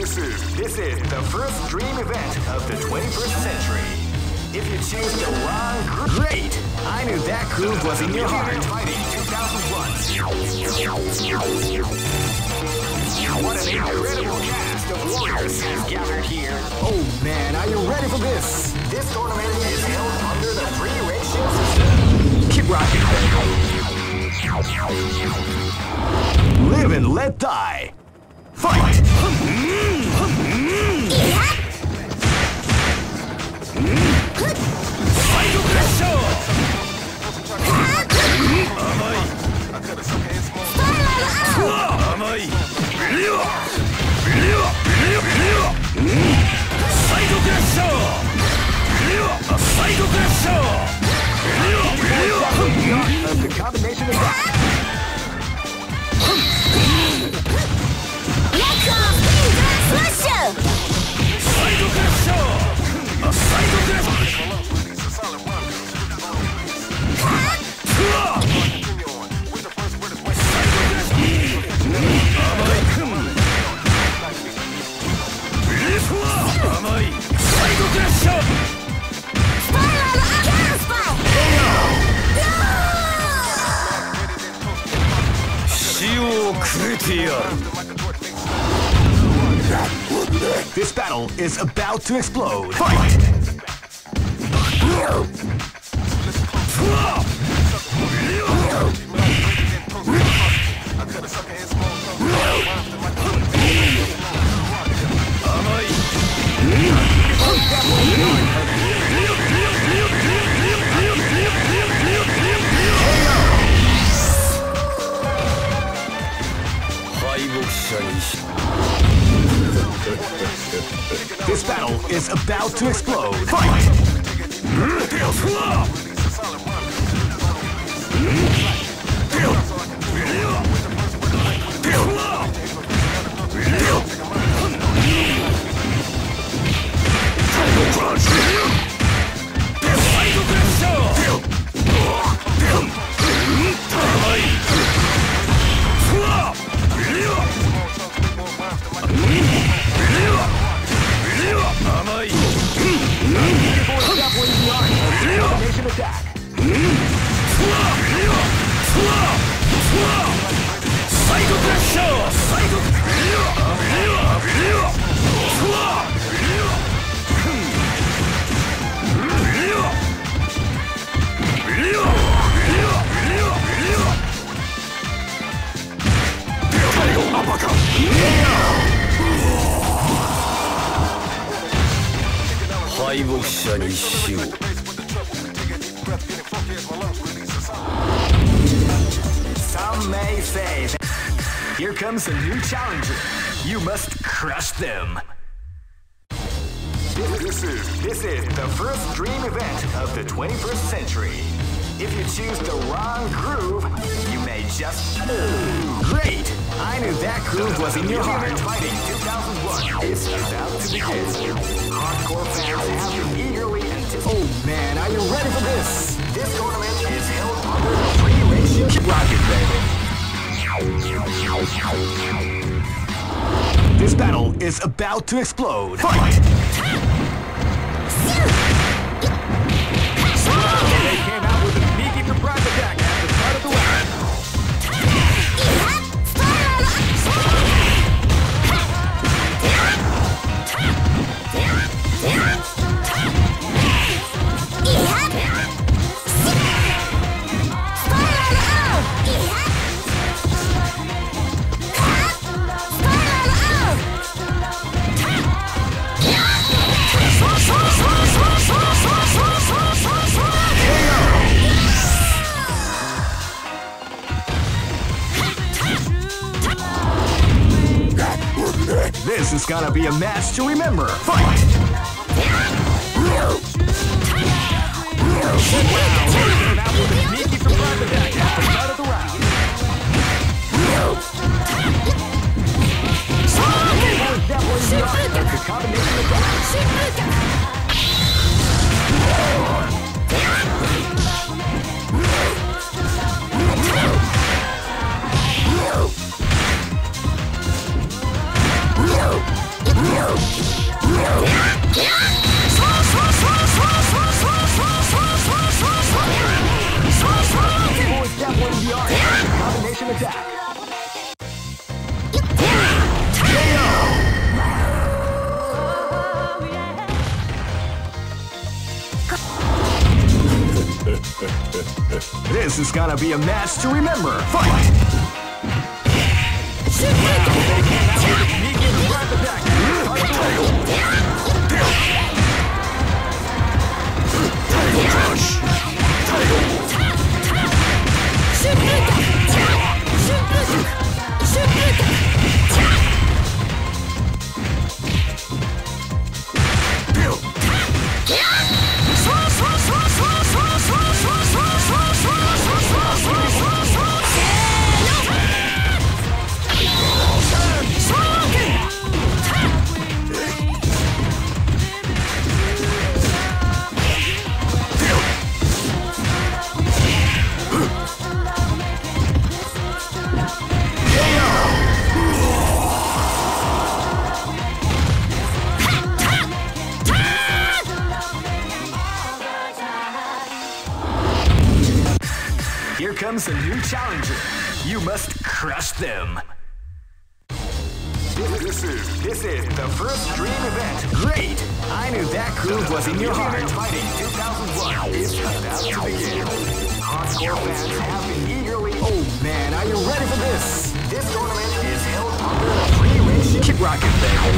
This is the first dream event of the 21st century. If you choose the wrong group, great! I knew that groove was in your heart. Fighting 2001. What an incredible cast of warriors has gathered here. Oh man, are you ready for this? This tournament is held under the free ratio system. Keep rocking, baby. Live and let die. Fight! The combination attack. This battle is about to explode. Fight! This battle is about to explode. Fight! Attack. Some may say that here comes a new challenger. You must crush them. This is the first dream event of the 21st century. If you choose the wrong groove, you may just great! I knew that groove was in your heart. Fighting 2001 is about to begin. Hardcore fans have been eagerly anticipating. Oh man, are you ready for this? This tournament is held under the free ratio. Keep rocking, baby. This battle is about to explode. Fight! They came out with a sneaky surprise attack at the start of the round. This is gonna be a match to remember. Fight! Sneaky surprise attack at the start of the round. The combination attack. Combination attack. This is gonna be a match to remember. Fight! Here comes a new challenger. You must crush them. This is the first dream event. Great! I knew that groove was in your heart. Fighting 2001 is about to begin. Hardcore fans have been eagerly. Oh man, are you ready for this? This tournament is held under a free ratio. Keep rocking,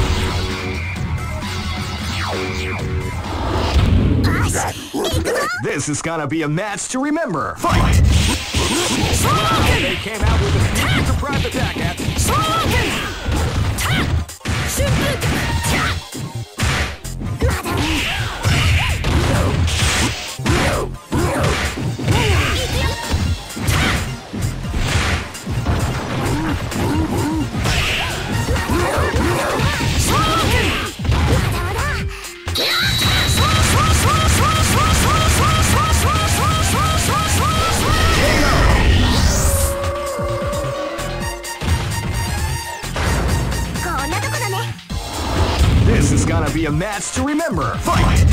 baby. This is gonna be a match to remember. Fight! They came out with a surprise attack at This is gonna be a match to remember. Fight!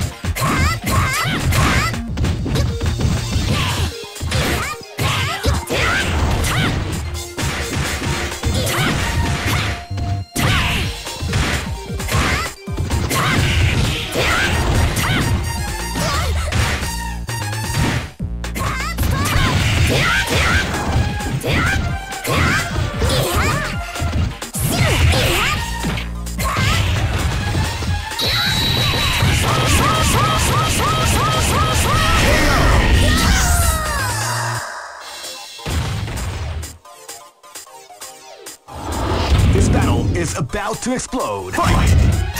This battle is about to explode. Fight!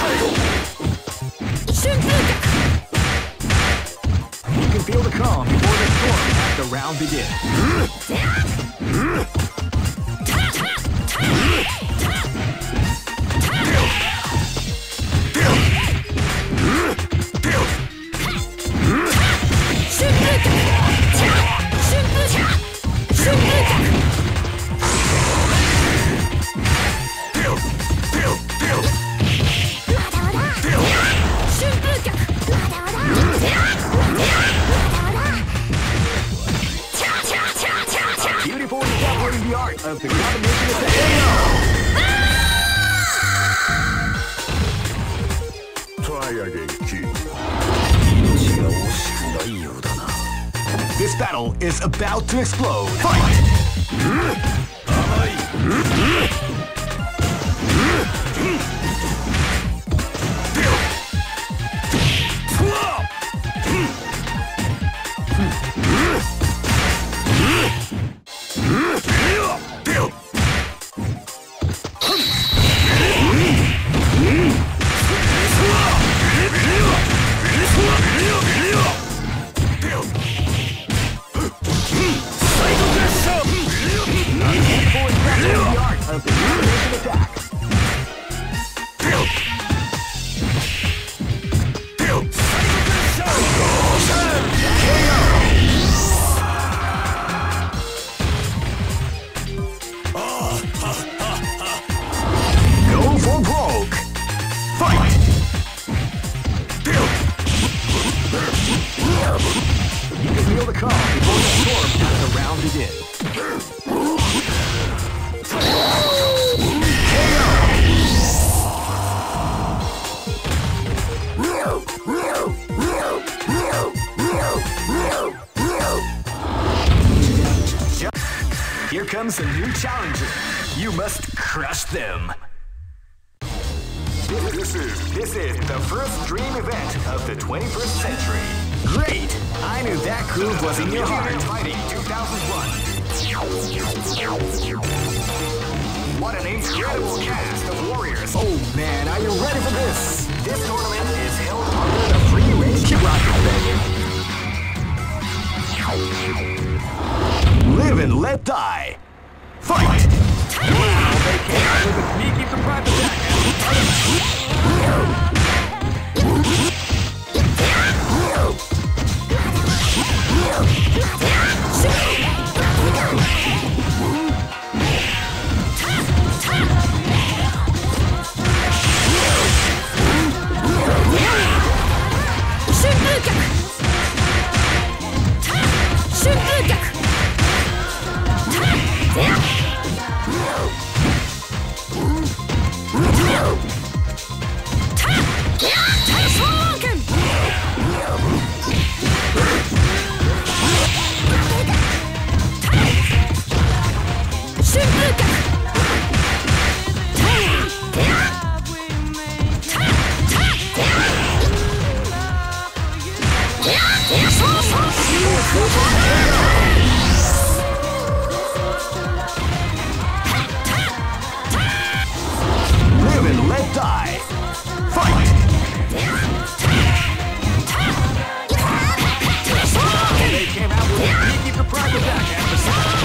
You can feel the calm before the storm as the round begins. Beautiful discovering the art of the combination attack. Try again, kid. This battle is about to explode. Fight! Okay. comes a new challenger. You must crush them. This is the first dream event of the 21st century. Great! I knew that groove was in your heart. Fighting 2001. What an incredible cast of warriors. Oh man, are you ready for this? This tournament is held under the free range. Keep rocking, baby. Live and let die. Fight! Wow, they came out with a sneaky surprise attack. Live and let die. Fight! They came out with a sneaky surprise attack at the start.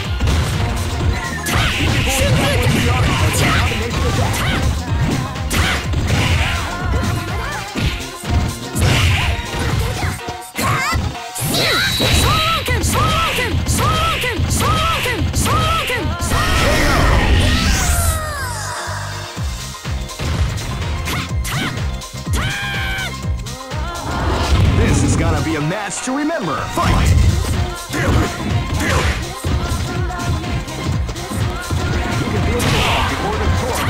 This is gonna be a match to remember. Fight! You can be strong before the torch.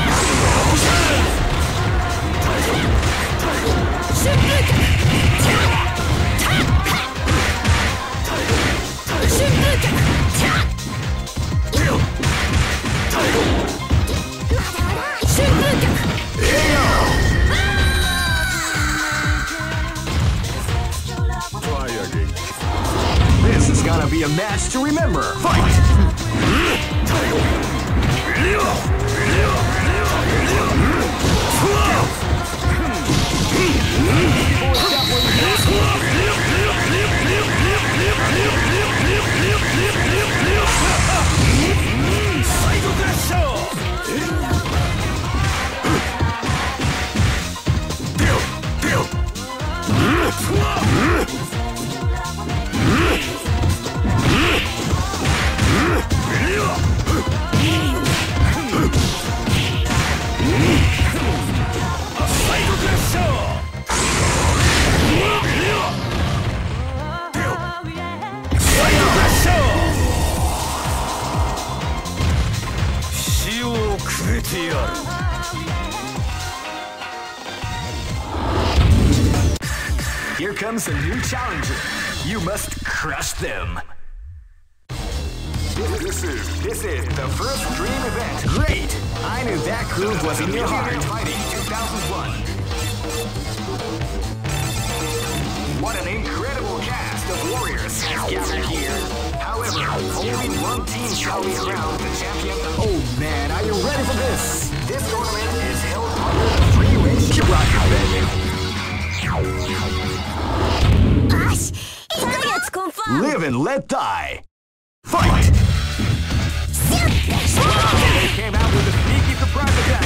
This is gonna be a match to remember. Fight! Here comes a new challenger. You must crush them. This is the first dream event. Great! I knew that groove was in your heart. Fighting 2001. What an incredible cast of warriors has gathered here. However, only one team shall be crowned the champion. Oh man, are you ready for this? This tournament is held under the free range. Keep rocking, baby. Live and let die. Fight! They came out with a sneaky surprise attack.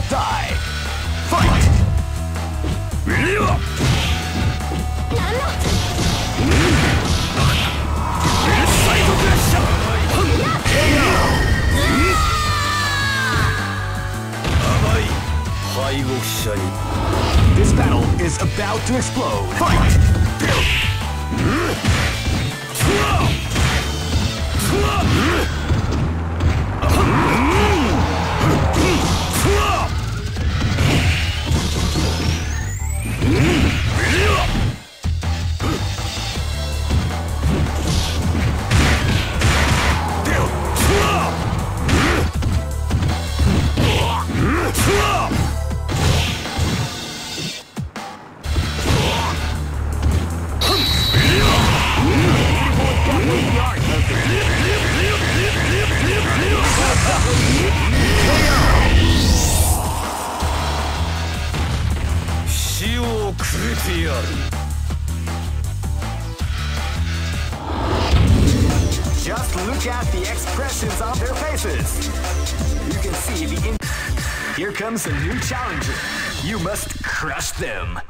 die. Fight! This battle is about to explode. Fight! Just look at the expressions on their faces. You can see the Here comes a new challenger. You must crush them.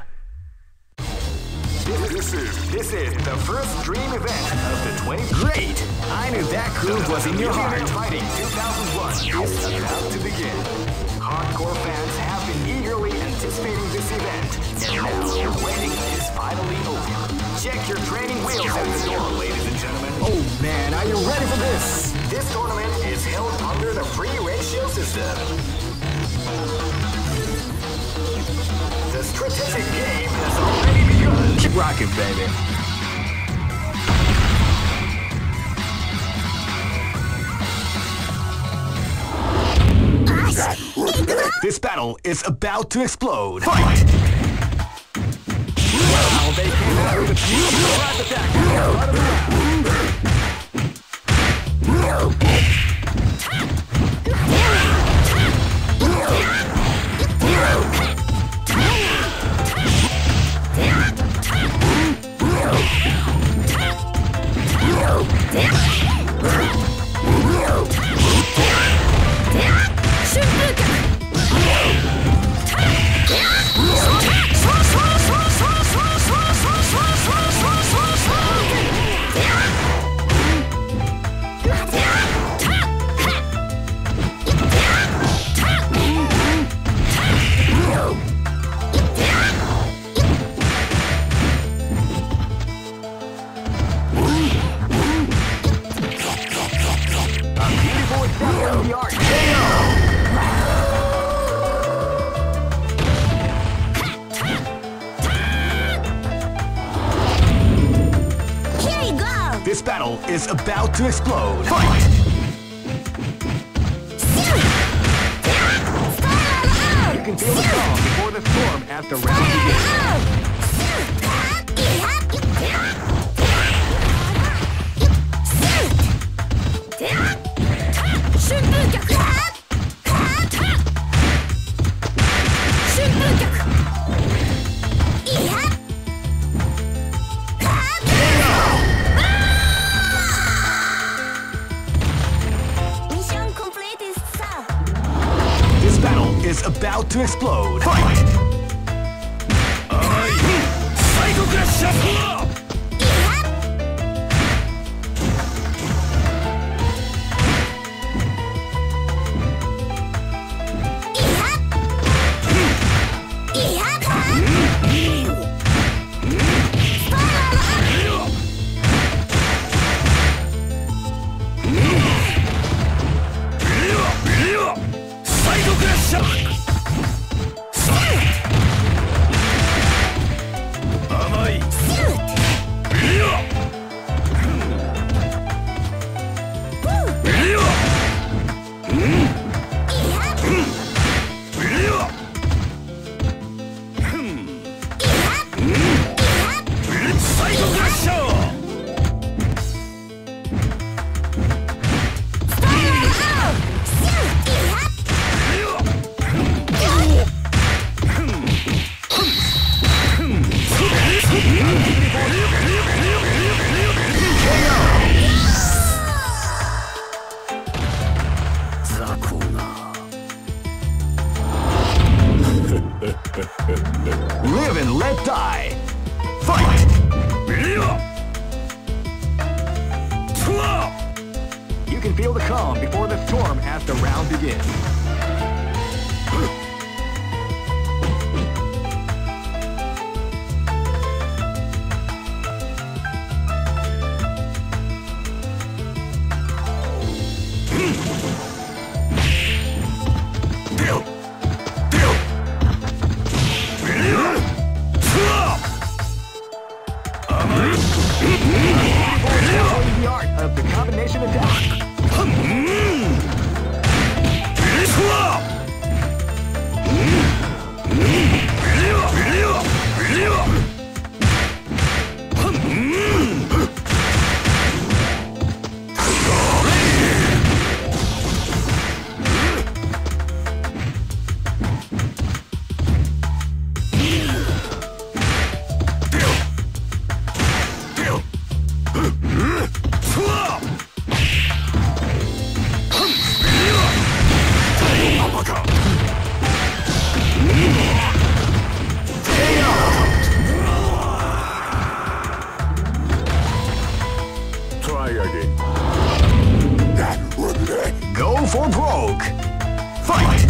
This is the first dream event of the 20. Great! I knew that groove was in your heart. Fighting 2001 is about to begin. Hardcore fans have been eagerly anticipating this event, and now the waiting is finally over. Check your training wheels at the door, ladies and gentlemen. Oh man, are you ready for this? This tournament is held under the free ratio system. The strategic game has already begun. Keep rocking, baby. This battle is about to explode. Fight! Well, they came out with a huge surprise attack at the start of the This battle is about to explode. Fight! You can feel the calm before the storm as the round is about to explode. Fight! Psycho Crash! Shoot! the storm as the round begins. The art of the combination attack. Go for broke. Fight!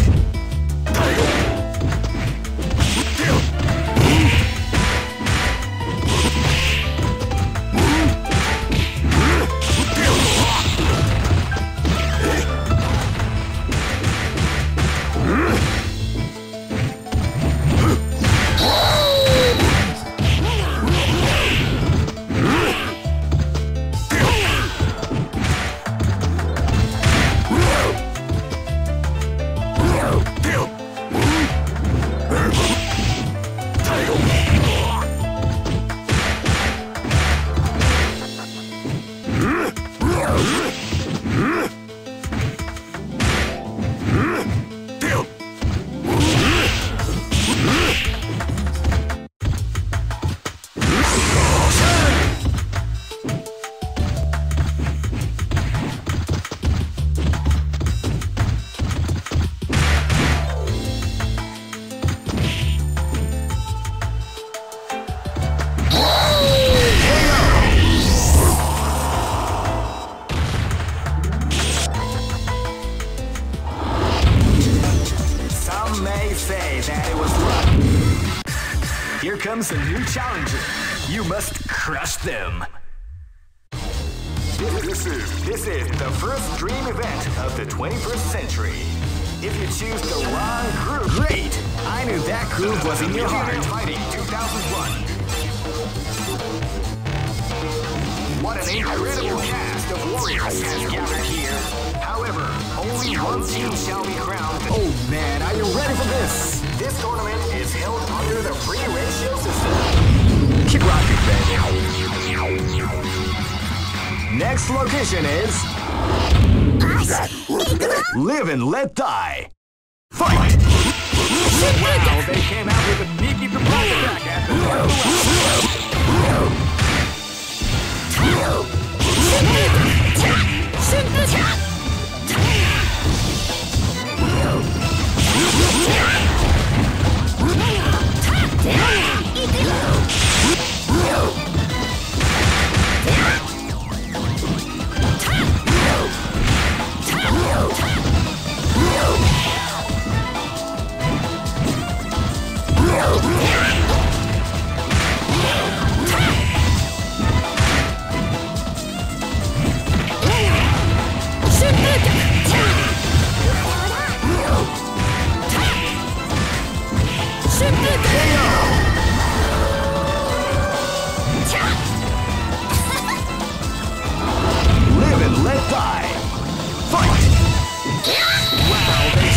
Here comes a new challenger. You must crush them. This is the first dream event of the 21st century. If you choose the wrong group, great! I knew that group was in your heart. Fighting 2001. What an incredible cast of warriors has gathered here. However, only one team shall be crowned. Oh man, are you ready for this? This tournament is held under the free ratio system. Keep rocking, baby. Next location is Live and Let Die. Fight! Wow, they came out with a sneaky surprise attack at the start of Live and Let Die. Fight! Wow, they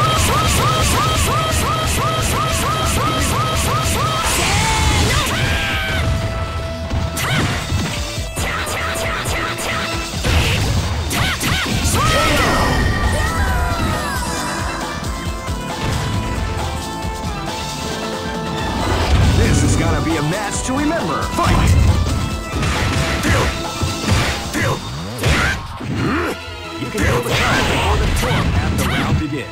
This is gonna be a match to remember. Fight! You can feel the time before the storm as the round begins.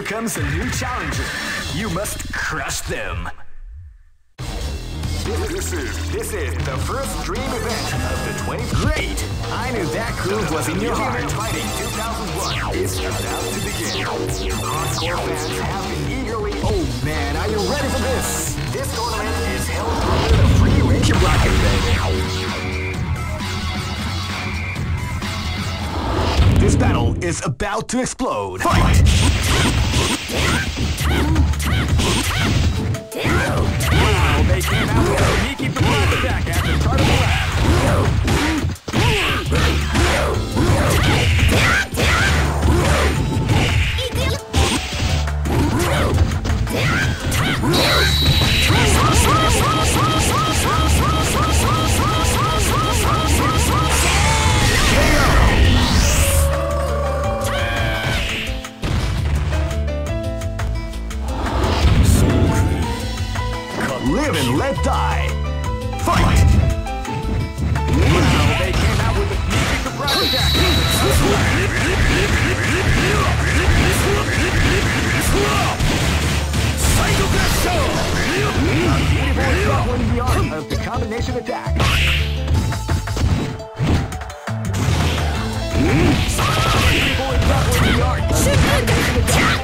comes a new challenger. You must crush them. This is the first dream event of the 20th. Great! I knew that groove was in your heart. Fighting 2001 is about to begin. Hardcore fans have been eagerly. Oh man, are you ready for this? This tournament is held under the free range of rocket, baby. This battle is about to explode. Fight! Wow, they came out with a sneaky surprise attack at the start of the round. Live and let die. Fight! Wow, they came out with a sneaky surprise attack. Psycho Blast Show! Beautiful is learning the art of the combination attack. Beautiful is learning the art of the combination attack.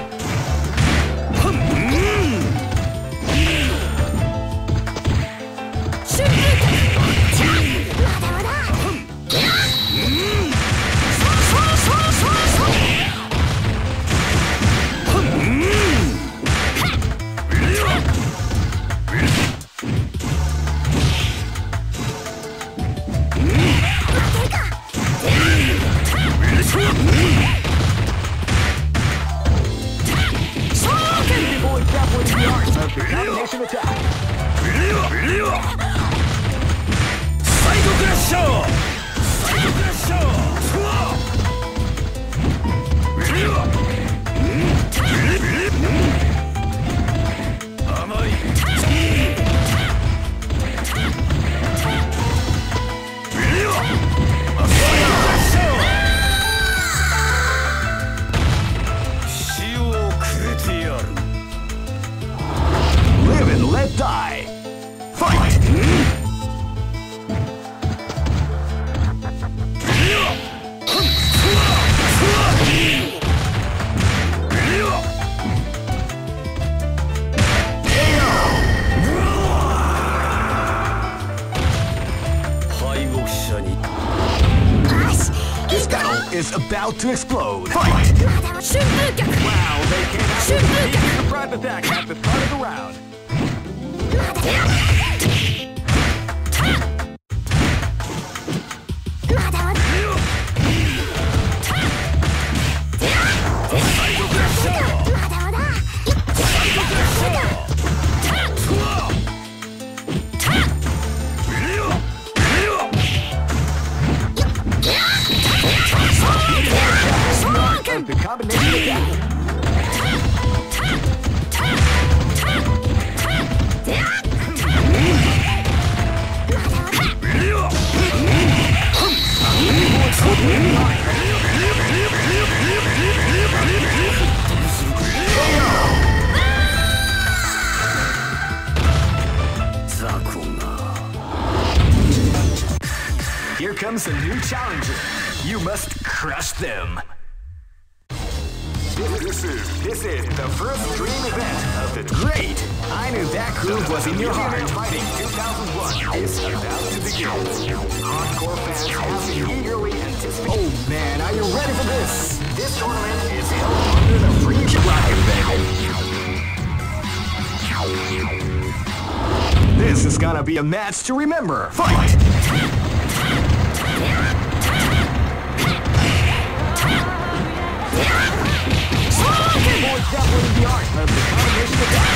Combination attack. Psycho Blast Show! Psycho Blast Show! Live and let die. Fight! This battle is about to explode. Fight! Wow, they came out with a sneaky surprise attack at the start of the round. The combination attack. Here comes a new challenger. You must crush them. This is the first dream event of the... Great! I knew that groove was in your heart. Fighting 2001 is about to begin. Hardcore fans have been eagerly anticipating. Oh man, are you ready for this? This tournament is held under the free rocket, baby. This is gonna be a match to remember. Fight! Definitely the art of the combination attack.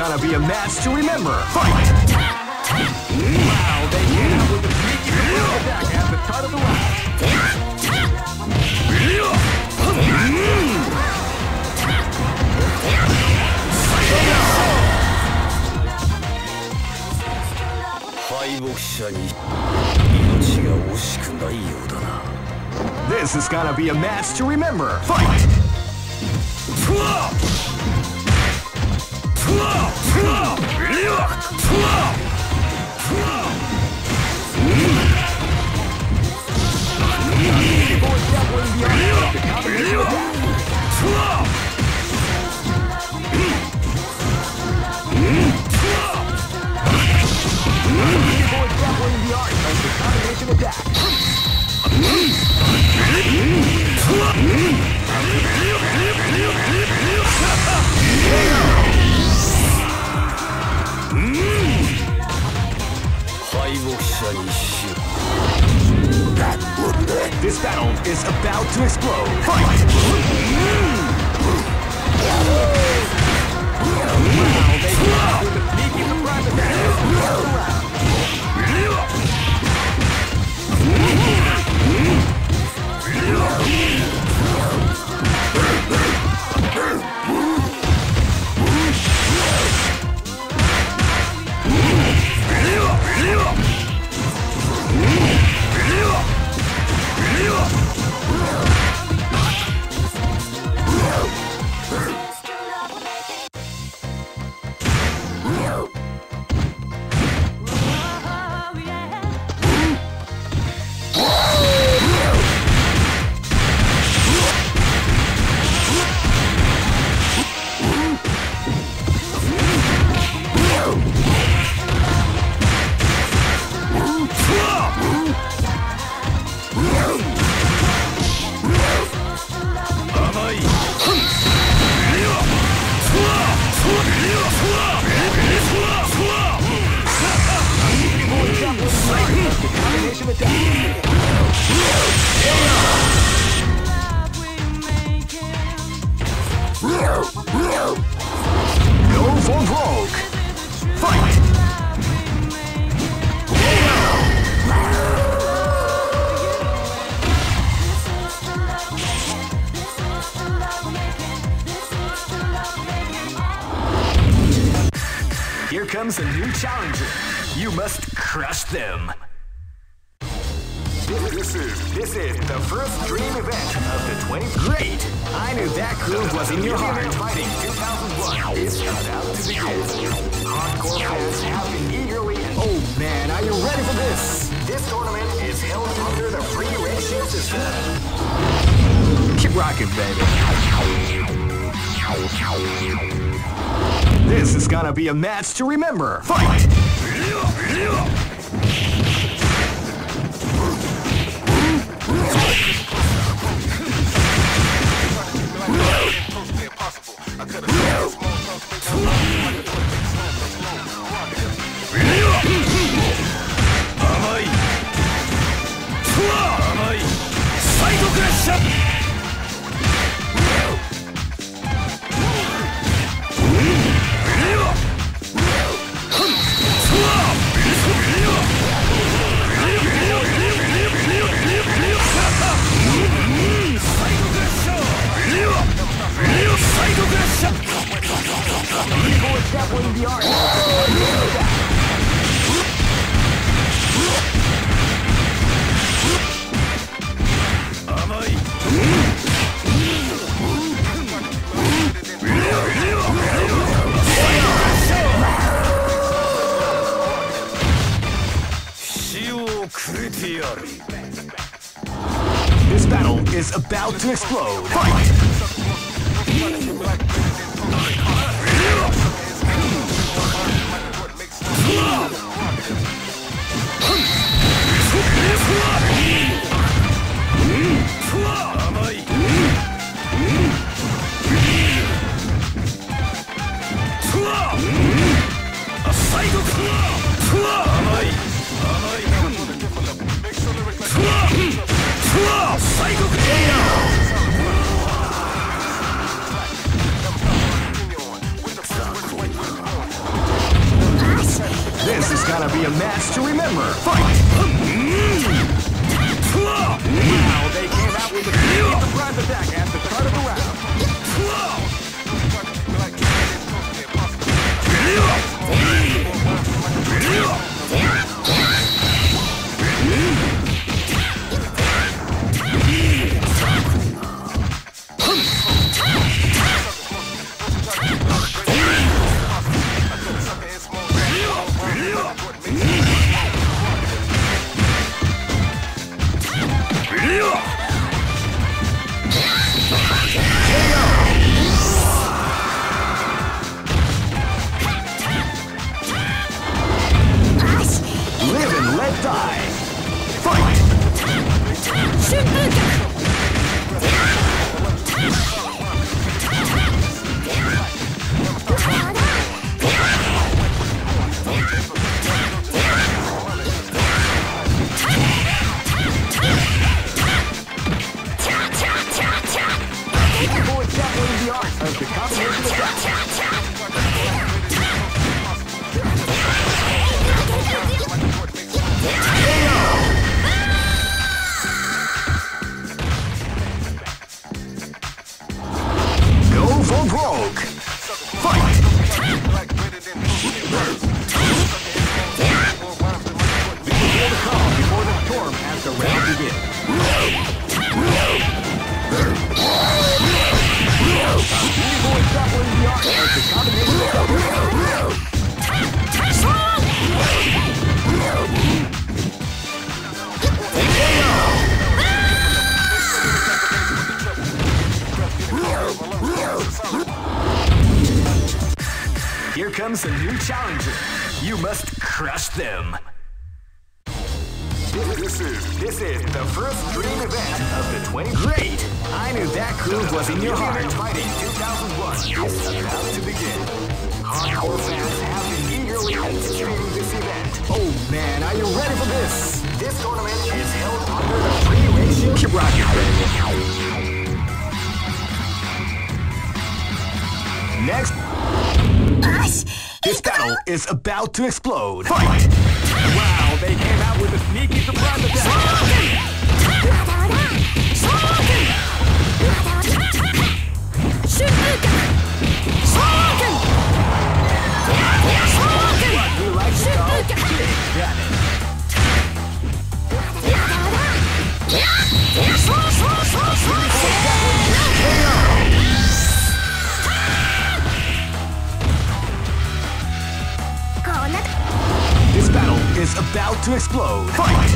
gonna be a match to remember. Fight! Wow, they came out with a sneaky surprise attack at the start of the round. This is gonna be a match to remember. Fight! This battle is about to explode. Fight! Wow, they came out with a sneaky surprise attack. No for broke. Fight! Here comes a new challenger. You must crush them. This is the first dream event of the 20th. Great! I knew that groove was in your heart. Fighting 2001 is about to begin. Hardcore fans have been eagerly. Oh man, are you ready for this? This tournament is held under the free ratio system. Keep rocking, baby. This is gonna be a match to remember. Fight! This battle is about to explode. Fight! gonna be a match to remember. Fight! Wow, they came out with a surprise attack at the start of the round. Live and let die. Fight! People exaggerating the art of the combination attack. Go for broke. Fight! Feel the calm before the storm as the round begins. People exaggerating the art of the combination attack. Here comes a new challenger. You must crush them. This is the first dream event of the 20. Great! I knew that groove was in your heart. Fighting 2001 is about to begin. Hardcore fans have been eagerly anticipating this event. Oh man, are you ready for this? This tournament is held under the free ratio. Keep rocking, baby. Next. This battle is about to explode. Fight! Wow, they came out with a sneaky surprise attack. What, you like to go? Got it. This battle is about to explode. Fight!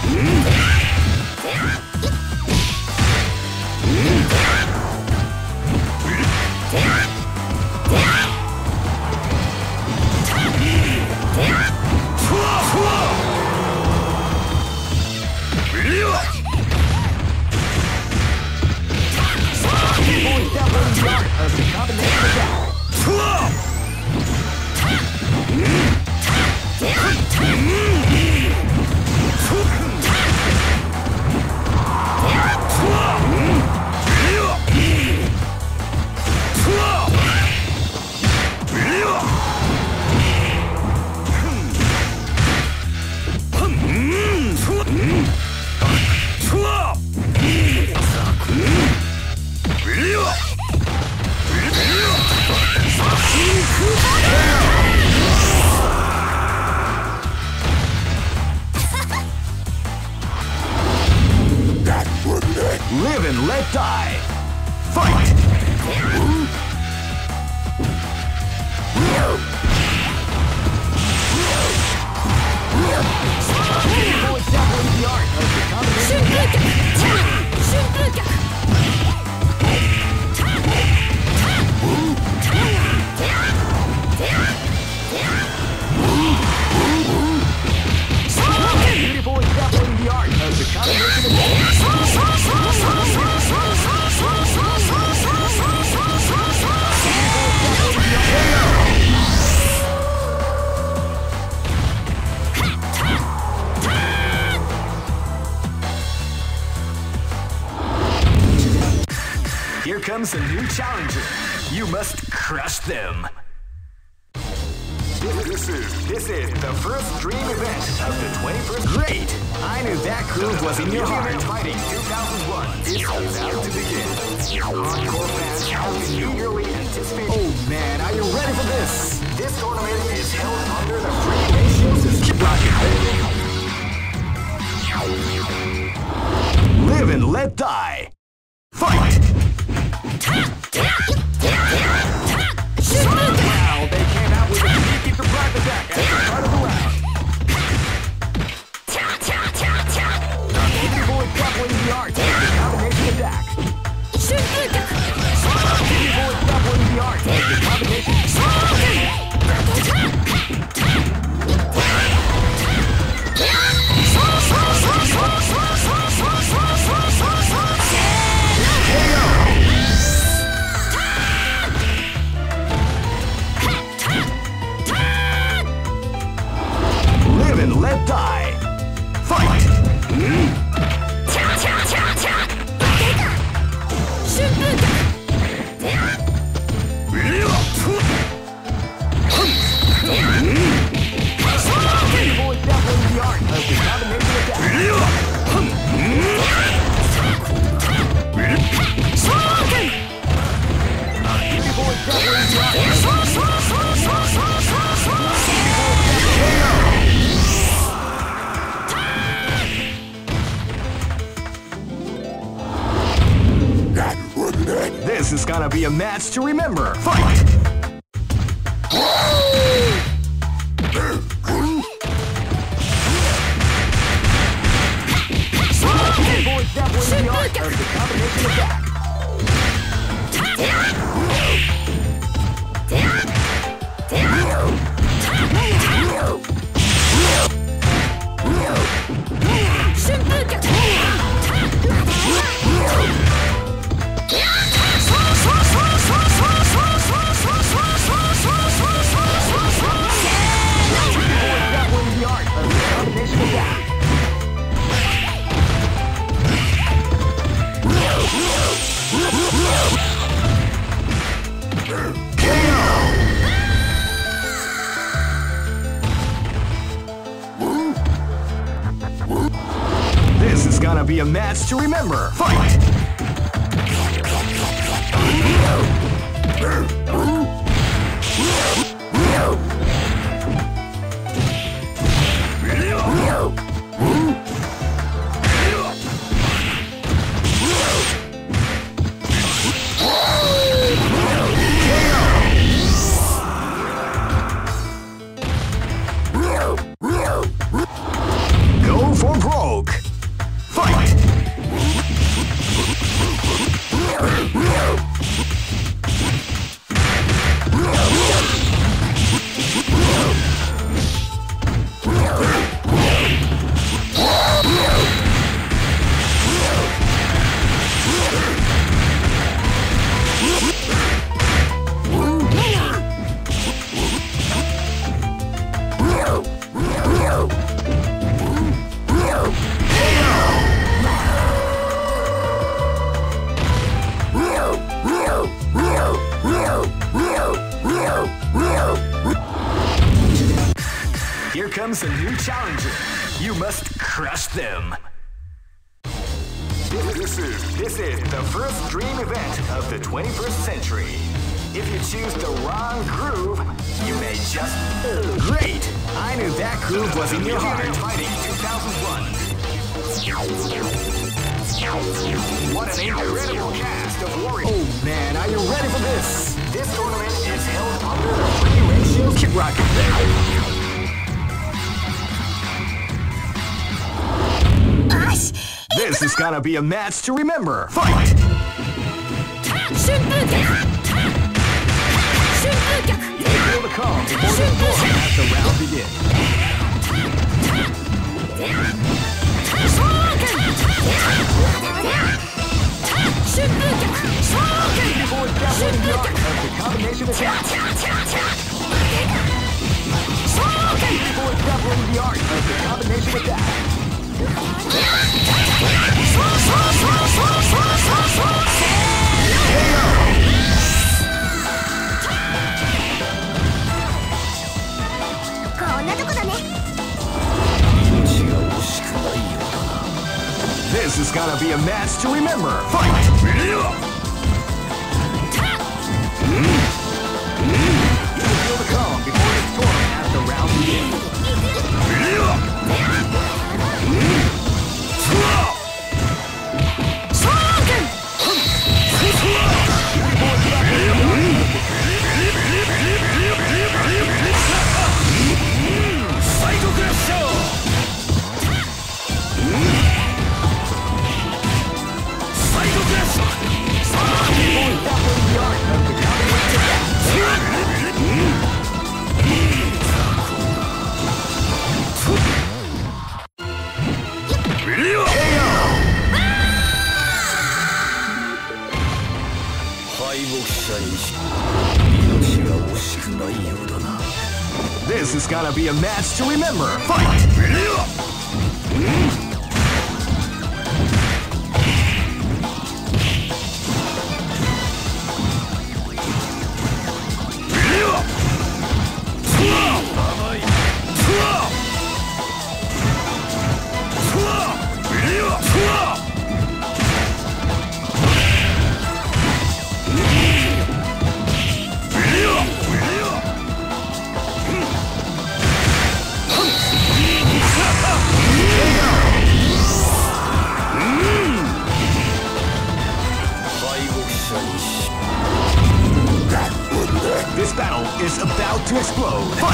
Live and let die. Fight! People exaggerating the art of the combination. Beautiful exaggerating the art of the combination. Here comes a new challenger. You must crush them. This is the first dream event of the 21st. Great! I knew that groove was in your heart. Fighting 2001 is about to begin. Hardcore fans have been eagerly anticipating. Oh man, are you ready for this? This tournament is held under the free ratio system. Keep rocking, baby. Live and let die. Fight! Wow, they came out with a sneaky surprise attack at the start of the round. Baby boy doubling the art of the combination attack. Baby boy doubling the art of the combination Live and let die. Fight! This is gonna be a match to remember. Fight! Boys definitely the art of the combination attack. This is gonna be a match to remember. Fight! Go for broke. Fight! Here comes a new challenger. You must crush them. This is the first dream event of the 21st century. If you choose the wrong groove, you may just... Great! I knew that groove was in your heart. Fighting 2001. What an incredible cast of warriors. Oh man, are you ready for this? This tournament is held under the free ratio. Keep rocking, baby. This is gonna be a match to remember. Fight! You feel the calm before the storm as the round begins. People is definitely the art of the combination attack. People is definitely the art of the combination attack. This is gonna be a match to remember. Fight! You can feel the calm before the storm as the round begins. This is gonna be a match to remember. Fight! This battle is about to explode.